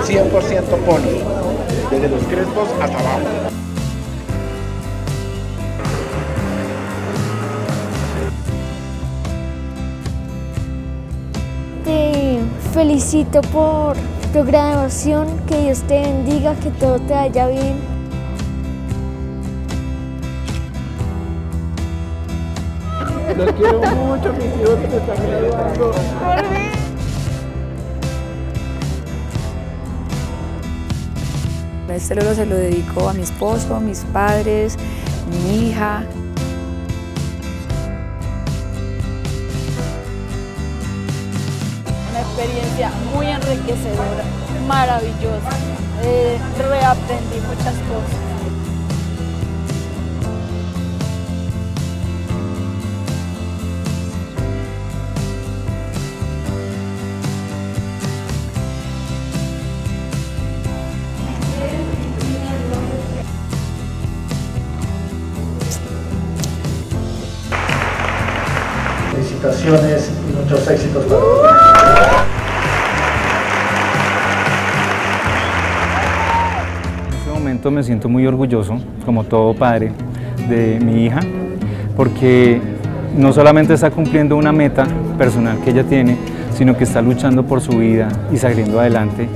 100% pony, desde los crespos hasta abajo. Te felicito por tu graduación, que Dios te bendiga, que todo te vaya bien. Los quiero mucho, mis hijos que se están graduando. Este logro se lo dedico a mi esposo, a mis padres, mi hija. Una experiencia muy enriquecedora, maravillosa. Reaprendí muchas cosas. Felicitaciones y muchos éxitos para todos. En este momento me siento muy orgulloso, como todo padre, de mi hija, porque no solamente está cumpliendo una meta personal que ella tiene, sino que está luchando por su vida y saliendo adelante.